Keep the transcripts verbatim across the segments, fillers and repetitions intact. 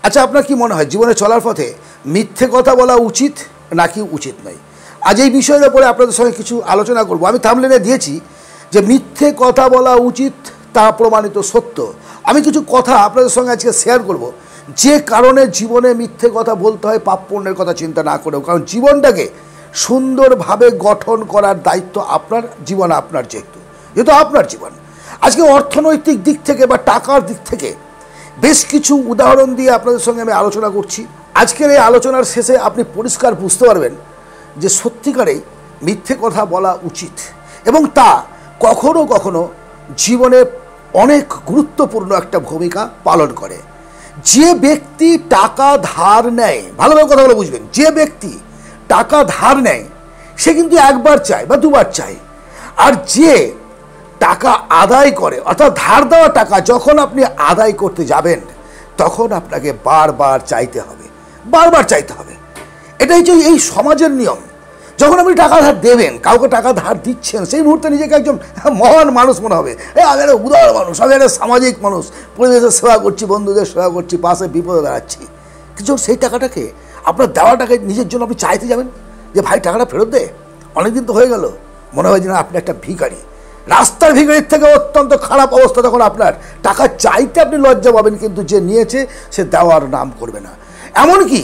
আচ্ছা, আপনার কি মনে হয় জীবনে চলার পথে মিথ্যে কথা বলা উচিত নাকি উচিত নয়? আজ এই বিষয়ের উপরে আপনাদের সঙ্গে কিছু আলোচনা করব। আমি থাম্বনেলে দিয়েছি যে মিথ্যে কথা বলা উচিত, তা প্রমাণিত সত্য। আমি কিছু কথা আপনাদের সঙ্গে আজকে শেয়ার করব, যে কারণে জীবনে মিথ্যে কথা বলতে হয় পাপ পুণ্যের কথা চিন্তা না করেও। কারণ জীবনটাকে সুন্দরভাবে গঠন করার দায়িত্ব আপনার, জীবন আপনার, যেহেতু যেহেতু আপনার জীবন। আজকে অর্থনৈতিক দিক থেকে বা টাকার দিক থেকে বেশ কিছু উদাহরণ দিয়ে আপনাদের সঙ্গে আমি আলোচনা করছি। আজকের এই আলোচনার শেষে আপনি পরিষ্কার বুঝতে পারবেন যে সত্যিকারেই মিথ্যে কথা বলা উচিত, এবং তা কখনো কখনো জীবনে অনেক গুরুত্বপূর্ণ একটা ভূমিকা পালন করে। যে ব্যক্তি টাকা ধার নেয়, ভালোভাবে কথাগুলো বুঝবেন, যে ব্যক্তি টাকা ধার নেয় সে কিন্তু একবার চায় বা দুবার চায়, আর যে টাকা আদায় করে, অর্থাৎ ধার দেওয়া টাকা যখন আপনি আদায় করতে যাবেন তখন আপনাকে বারবার চাইতে হবে, বারবার চাইতে হবে। এটাই হচ্ছে এই সমাজের নিয়ম। যখন আপনি টাকা ধার দেবেন, কাউকে টাকা ধার দিচ্ছেন, সেই মুহূর্তে নিজেকে একজন মহান মানুষ মনে হবে। এই আমি একটা উদার মানুষ, আমি একটা সামাজিক মানুষ, পরিবেশের সেবা করছি, বন্ধুদের সেবা করছি, পাশে বিপদে দাঁড়াচ্ছি। কিন্তু সেই টাকাটাকে, আপনার দেওয়া টাকা নিজের জন্য আপনি চাইতে যাবেন যে ভাই টাকাটা ফেরত দে, অনেকদিন তো হয়ে গেল, মনে হয় যে না আপনি একটা ভিখারি, রাস্তার ভিখারির থেকে অত্যন্ত খারাপ অবস্থা। তখন আপনার টাকা চাইতে আপনি লজ্জা পাবেন, কিন্তু যে নিয়েছে সে দেওয়ার নাম করবে না। এমনকি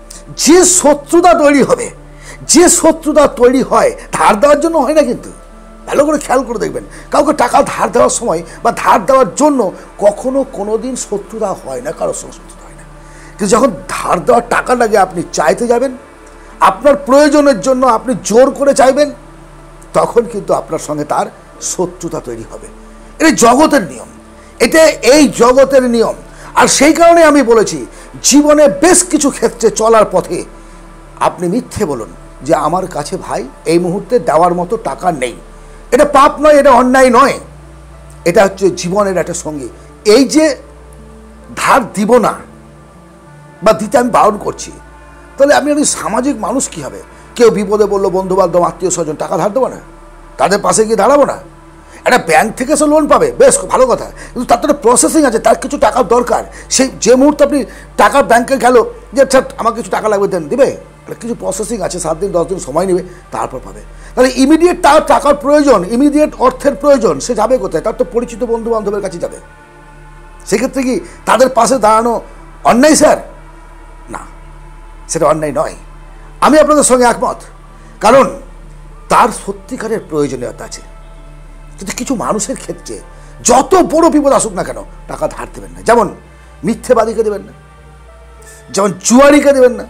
যে শত্রুতা তৈরি হবে, যে শত্রুতা তৈরি হয় ধার দেওয়ার জন্য হয় না, কিন্তু ভালো করে খেয়াল করে দেখবেন, কাউকে টাকা ধার দেওয়ার সময় বা ধার দেওয়ার জন্য কখনো কোনো দিন শত্রুতা হয় না, কারোর সঙ্গে শত্রুতা হয় না। কিন্তু যখন ধার দেওয়ার টাকাটাকে আপনি চাইতে যাবেন, আপনার প্রয়োজনের জন্য আপনি জোর করে চাইবেন, তখন কিন্তু আপনার সঙ্গে তার শত্রুতা তৈরি হবে। এটা জগতের নিয়ম, এটা এই জগতের নিয়ম। আর সেই কারণে আমি বলেছি জীবনে বেশ কিছু ক্ষেত্রে চলার পথে আপনি মিথ্যে বলুন যে আমার কাছে ভাই এই মুহূর্তে দেওয়ার মতো টাকা নেই। এটা পাপ নয়, এটা অন্যায় নয়, এটা হচ্ছে জীবনের একটা সঙ্গী। এই যে ধার দিব না বা দিতে আমি বারণ করছি, তাহলে আমি আমি সামাজিক মানুষ কী হবে? কেউ বিপদে বললো, বন্ধু বান্ধব আত্মীয় স্বজন, টাকা ধার দেবো না, তাদের পাশে গিয়ে দাঁড়াবো না? একটা ব্যাংক থেকে সে লোন পাবে, বেশ ভালো কথা, কিন্তু তার তো একটা প্রসেসিং আছে, তার কিছু টাকার দরকার। সেই যে মুহূর্তে আপনি টাকা ব্যাংকে গেল যে আচ্ছা আমার কিছু টাকা লাগবে, দেন দিবে, কিছু প্রসেসিং আছে, সাত দিন দশ দিন সময় নেবে, তারপর পাবে। তাহলে ইমিডিয়েট তার টাকার প্রয়োজন, ইমিডিয়েট অর্থের প্রয়োজন, সে যাবে কোথায়? তার তো পরিচিত বন্ধু বান্ধবের কাছে যাবে। সেক্ষেত্রে কি তাদের পাশে দাঁড়ানো অন্যায় স্যার? না, সেটা অন্যায় নয়, আমি আপনাদের সঙ্গে একমত, কারণ তার সত্যিকারের প্রয়োজনীয়তা আছে। কিন্তু কিছু মানুষের ক্ষেত্রে যত বড় বিপদ আসুক না কেন টাকা ধার দেবেন না। যেমন মিথ্যেবাদীকে দেবেন না, যেমন জুয়ারিকে দেবেন না,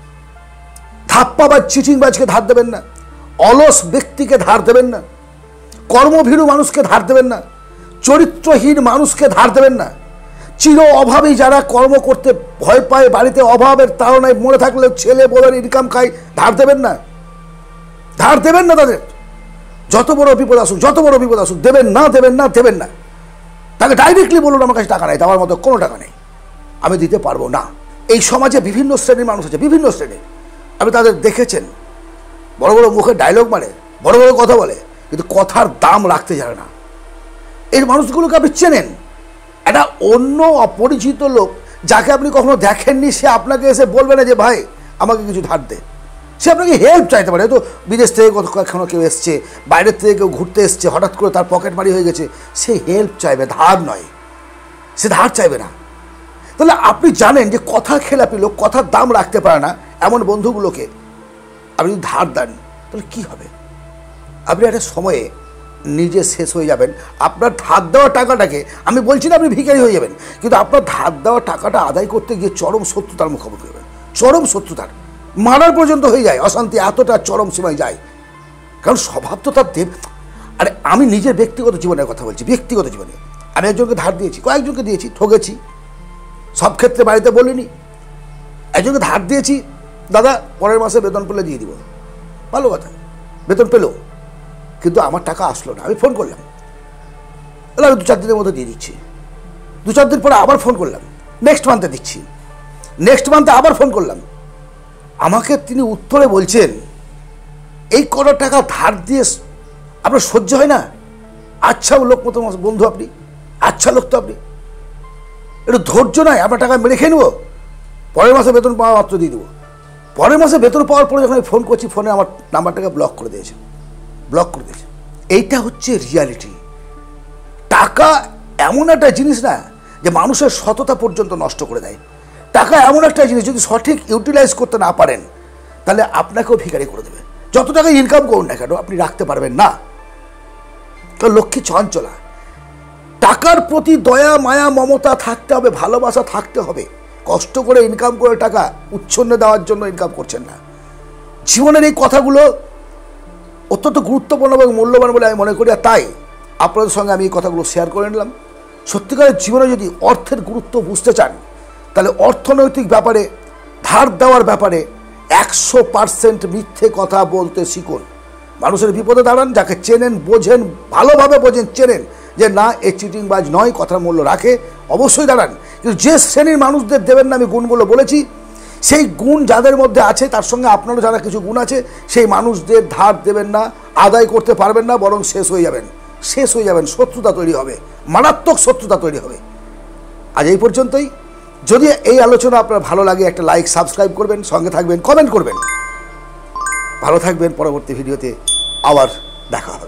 ধাপ্পা বা চিটিংবাজকে ধার দেবেন না, অলস ব্যক্তিকে ধার দেবেন না, কর্মভীরু মানুষকে ধার দেবেন না, চরিত্রহীন মানুষকে ধার দেবেন না, চির অভাবী যারা কর্ম করতে ভয় পায়, বাড়িতে অভাবের তাড়নায় মরে থাকলে ছেলে বউয়ের ইনকাম খায়, ধার দেবেন না, ধার দেবেন না তাদের। যত বড় বিপদ আসুক, যত বড় বিপদ আসুক, দেবেন না, দেবেন না, দেবেন না। তাকে ডাইরেক্টলি বলুন আমার কাছে টাকা নেই, দেওয়ার মতো কোনো টাকা নেই, আমি দিতে পারবো না। এই সমাজে বিভিন্ন শ্রেণীর মানুষ আছে, বিভিন্ন শ্রেণীর, আপনি তাদের দেখেছেন, বড় বড় মুখে ডায়লগ মারে, বড় বড় কথা বলে, কিন্তু কথার দাম রাখতে জানে না। এই মানুষগুলোকে আপনি চেনেন। একটা অন্য অপরিচিত লোক যাকে আপনি কখনো দেখেননি, সে আপনাকে এসে বলবে না যে ভাই আমাকে কিছু ধার দে। সে আপনাকে হেল্প চাইতে পারে, হয়তো বিদেশ থেকে কখনো কেউ এসছে, বাইরের থেকে কেউ ঘুরতে এসছে, হঠাৎ করে তার পকেট মারি হয়ে গেছে, সে হেল্প চাইবে, ধার নয়, সে ধার চাইবে না। তাহলে আপনি জানেন যে কথা খেলাপি লোক, কথার দাম রাখতে পারে না, এমন বন্ধুগুলোকে আপনি যদি ধার দেন তাহলে কী হবে? আপনি একটা সময়ে নিজে শেষ হয়ে যাবেন। আপনার ধার দেওয়া টাকাটাকে, আমি বলছি না আপনি ভিখারি হয়ে যাবেন, কিন্তু আপনার ধার দেওয়া টাকাটা আদায় করতে গিয়ে চরম শত্রুতার মুখোমুখি হবেন, চরম শত্রুতার, মারার পর্যন্ত হয়ে যায়, অশান্তি এতটা চরম সীমায় যায়। কারণ স্বভাব তো তার দেব। আরে আমি নিজের ব্যক্তিগত জীবনের কথা বলছি, ব্যক্তিগত জীবনে আমি একজনকে ধার দিয়েছি, কয়েকজনকে দিয়েছি, ঠকেছি, সব ক্ষেত্রে বাড়িতে বলিনি। একজনকে ধার দিয়েছি, দাদা পরের মাসে বেতন পেলে দিয়ে দিব, ভালো কথা, বেতন পেলো, কিন্তু আমার টাকা আসলো না। আমি ফোন করলাম, তাহলে আমি দু চার দিনের মধ্যে দিয়ে দিচ্ছি। দু চার দিন পরে আবার ফোন করলাম, নেক্সট মান্থে দিচ্ছি। নেক্সট মান্থে আবার ফোন করলাম, আমাকে তিনি উত্তরে বলছেন এই কত টাকা ধার দিয়ে আপনার সহ্য হয় না? আচ্ছা লোক মতো বন্ধু আপনি, আচ্ছা লোক তো আপনি, একটু ধৈর্য নয়, আপনার টাকা মেরে খেয়ে নেবো? পরের মাসে বেতন পাওয়া মাত্র দিয়ে দেবো। পরের মাসে বেতন পাওয়ার পরে যখন আমি ফোন করছি, ফোনে আমার নাম্বারটাকে ব্লক করে দিয়েছে, ব্লক করে দিয়েছে। এইটা হচ্ছে রিয়ালিটি। টাকা এমন একটা জিনিস না যে মানুষের সততা পর্যন্ত নষ্ট করে দেয়। টাকা এমন একটা জিনিস, যদি সঠিক ইউটিলাইজ করতে না পারেন তাহলে আপনাকেও ভিখারি করে দেবে। যত টাকা ইনকাম করুন না কেন, আপনি রাখতে পারবেন না। কারণ লক্ষ্মী চঞ্চলা। টাকার প্রতি দয়া, মায়া, মমতা থাকতে হবে, ভালোবাসা থাকতে হবে। কষ্ট করে ইনকাম করে টাকা উচ্ছন্ন দেওয়ার জন্য ইনকাম করছেন না। জীবনের এই কথাগুলো অত্যন্ত গুরুত্বপূর্ণ এবং মূল্যবান বলে আমি মনে করি। আর তাই আপনাদের সঙ্গে আমি এই কথাগুলো শেয়ার করে নিলাম। সত্যিকারের জীবনে যদি অর্থের গুরুত্ব বুঝতে চান, তাহলে অর্থনৈতিক ব্যাপারে, ধার দেওয়ার ব্যাপারে একশো পার্সেন্ট মিথ্যে কথা বলতে শিখুন। মানুষের বিপদে দাঁড়ান, যাকে চেনেন, বোঝেন, ভালোভাবে বোঝেন, চেনেন যে না এ চিটিংবাজ নয়, কথার মূল্য রাখে, অবশ্যই দাঁড়ান। কিন্তু যে শ্রেণীর মানুষদের দেবেন না, আমি গুণগুলো বলেছি, সেই গুণ যাদের মধ্যে আছে, তার সঙ্গে আপনারও যারা কিছু গুণ আছে, সেই মানুষদের ধার দেবেন না, আদায় করতে পারবেন না, বরং শেষ হয়ে যাবেন, শেষ হয়ে যাবেন, শত্রুতা তৈরি হবে, মারাত্মক শত্রুতা তৈরি হবে। আজ এই পর্যন্তই। যদি এই আলোচনা আপনার ভালো লাগে, একটা লাইক, সাবস্ক্রাইব করবেন, সঙ্গে থাকবেন, কমেন্ট করবেন। ভালো থাকবেন। পরবর্তী ভিডিওতে আবার দেখা হবে।